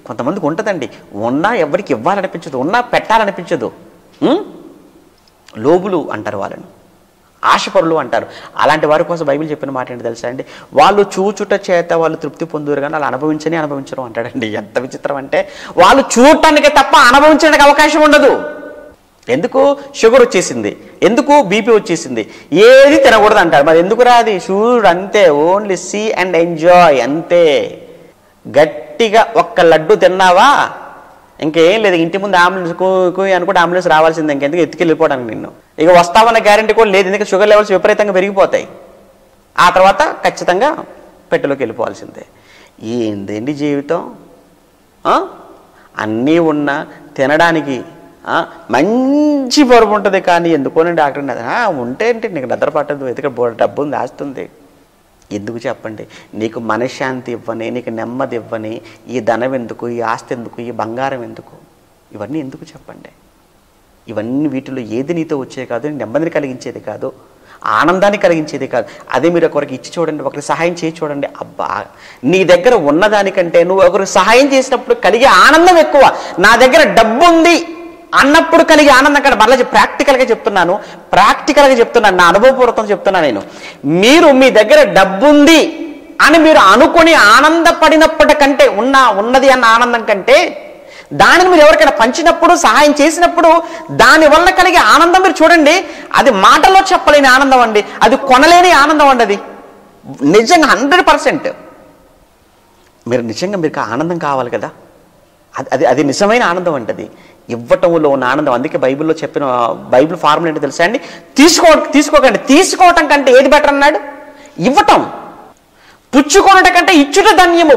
కొంతమందికి ఉంటుందండి, ఉన్నా ఎవరికి ఇవ్వాలనిపించదు, ఉన్నా పెట్టాలనిపించదు. లోబులు అంటారు వాళ్ళని, ఆశపరులు అంటారు. అలాంటి వారి కోసం బైబిల్ చెప్పిన మాట ఏంటి తెలుసా అండి? వాళ్ళు చూచుట చేత వాళ్ళు తృప్తి పొందురు కానీ వాళ్ళు అనుభవించరు అంటాడండి. ఎంత విచిత్రం అంటే, వాళ్ళు చూడటానికి తప్ప అనుభవించడానికి అవకాశం ఉండదు. ఎందుకు? షుగర్ వచ్చేసింది, ఎందుకు బీపీ వచ్చేసింది, ఏది తినకూడదు అంటారు. మరి ఎందుకు రాది? చూడు అంతే, ఓన్లీ సీ అండ్ ఎంజాయ్ అంతే. గట్టిగా ఒక్క లడ్డు తిన్నావా ఇంకేం లేదు, ఇంటి ముందు అంబులెన్స్ అనుకుంటే అంబులెన్స్ రావాల్సిందే, ఇంకెందుకు ఎత్తుకెళ్ళిపోవడానికి నిన్ను. ఇక వస్తావన్న గ్యారంటీ కూడా లేదు, ఎందుకంటే షుగర్ లెవెల్స్ విపరీతంగా పెరిగిపోతాయి. ఆ తర్వాత ఖచ్చితంగా పెట్టెలోకి వెళ్ళిపోవాల్సిందే. ఏందండి జీవితం? అన్నీ ఉన్నా తినడానికి మంచి బరువు ఉంటుంది, కానీ ఎందుకోనండి డాక్టర్ ఉంటే ఏంటి నీకు నిద్ర పట్టదు, ఎందుకంటే డబ్బు ఉంది, ఆస్తుంది. ఎందుకు చెప్పండి? నీకు మనశ్శాంతి ఇవ్వని, నీకు నెమ్మది ఇవ్వని ఈ ధనం ఎందుకు, ఈ ఆస్తి ఎందుకు, ఈ బంగారం ఎందుకు, ఇవన్నీ ఎందుకు చెప్పండి? ఇవన్నీ వీటిలో ఏది నీతో వచ్చేది కాదు, నెమ్మదిని కలిగించేది కాదు, ఆనందాన్ని కలిగించేది కాదు. అదే మీరు ఒకరికి ఇచ్చి చూడండి, ఒకరికి సహాయం చేసి చూడండి, అబ్బా నీ దగ్గర ఉన్నదానికంటే నువ్వు ఒకరికి సహాయం చేసినప్పుడు కలిగే ఆనందం ఎక్కువ. నా దగ్గర డబ్బు ఉంది అన్నప్పుడు కలిగే ఆనందం కంటే, మరలా ప్రాక్టికల్గా చెప్తున్నాను, నా అనుభవపూర్వకంగా చెప్తున్నాను నేను. మీరు మీ దగ్గర డబ్బు ఉంది అని మీరు అనుకుని ఆనందపడినప్పటికంటే, ఉన్నది అన్న ఆనందం కంటే దానిని మీరు ఎవరికైనా పంచినప్పుడు, సహాయం చేసినప్పుడు దానివల్ల కలిగే ఆనందం మీరు చూడండి, అది మాటల్లో చెప్పలేని ఆనందం అండి, అది కొనలేని ఆనందం అండి. అది నిజంగా 100%. మీరు నిజంగా మీకు ఆనందం కావాలి కదా, అది నిజమైన ఆనందం అంటే అది ఇవ్వటంలో ఉన్న ఆనందం. అందుకే బైబిల్లో చెప్పిన బైబిల్ ఫార్ములా ఏంటో తెలుసా అండి? తీసుకోకండి. తీసుకోవటం కంటే ఏది బెటర్ అన్నాడు? ఇవ్వటం. పుచ్చుకోవడం కంటే ఇచ్చుట ధన్యము.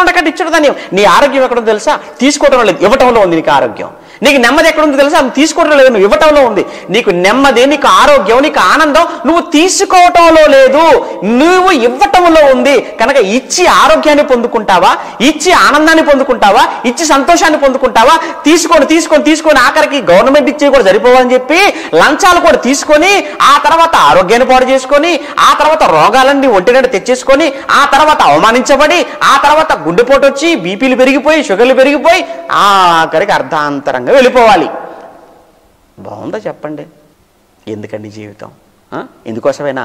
నీ ఆరోగ్యం ఎక్కడుందో తెలుసా? తీసుకోవటం లేదు, ఇవ్వటంలో ఉంది నీకు ఆరోగ్యం. నీకు నెమ్మది ఎక్కడుందో తెలుసా? అది తీసుకోవటం లేదు, నువ్వు ఇవ్వటంలో ఉంది. నీకు నెమ్మది, నీకు ఆరోగ్యం, నీకు ఆనందం నువ్వు తీసుకోవటంలో లేదు, నువ్వు ఇవ్వటంలో ఉంది. కనుక ఇచ్చి ఆరోగ్యాన్ని పొందుకుంటావా, ఇచ్చి ఆనందాన్ని పొందుకుంటావా, ఇచ్చి సంతోషాన్ని పొందుకుంటావా? తీసుకొని ఆఖరికి గవర్నమెంట్ ఇచ్చి కూడా సరిపోవని చెప్పి లంచాలు కూడా తీసుకొని, ఆ తర్వాత ఆరోగ్యాన్ని పాడు చేసుకొని, ఆ తర్వాత రోగాలన్నీ ఒంటినట్టు తెచ్చేసుకొని, ఆ తర్వాత అవమానించబడి, ఆ తర్వాత గుండెపోటు వచ్చి బీపీలు పెరిగిపోయి, షుగర్లు పెరిగిపోయి, ఆఖరికి అర్ధాంతరంగా వెళ్ళిపోవాలి. బాగుందా చెప్పండి? ఎందుకండి జీవితం? ఎందుకోసమేనా?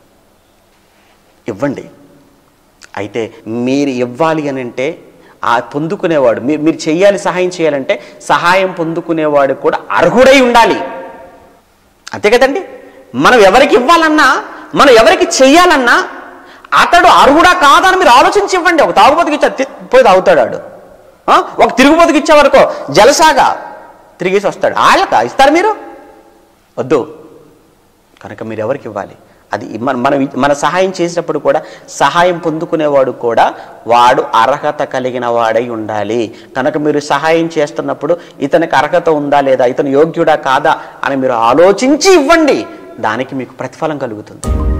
ఇవ్వండి. అయితే మీరు ఇవ్వాలి అని అంటే ఆ పొందుకునేవాడు, మీరు చెయ్యాలి, సహాయం చేయాలంటే సహాయం పొందుకునేవాడు కూడా అర్హుడై ఉండాలి. అంతే కదండి? మనం ఎవరికి ఇవ్వాలన్నా, మనం ఎవరికి చెయ్యాలన్నా అతడు అర్హుడా కాదా అని మీరు ఆలోచించి ఇవ్వండి. ఒక తాగుబోతుకి ఇచ్చా పోయి తాగుతాడు వాడు, ఒక తిరుగుబోతుకి ఇచ్చేవరకు జలసాగా తిరిగేసి వస్తాడు. వాళ్ళక ఇస్తారు మీరు? వద్దు. కనుక మీరు ఎవరికి ఇవ్వాలి? అది మన సహాయం చేసినప్పుడు కూడా సహాయం పొందుకునేవాడు కూడా వాడు అర్హత కలిగిన వాడై ఉండాలి. కనుక మీరు సహాయం చేస్తున్నప్పుడు ఇతనికి అర్హత ఉందా లేదా, ఇతను యోగ్యుడా కాదా అని మీరు ఆలోచించి ఇవ్వండి. దానికి మీకు ప్రతిఫలం కలుగుతుంది.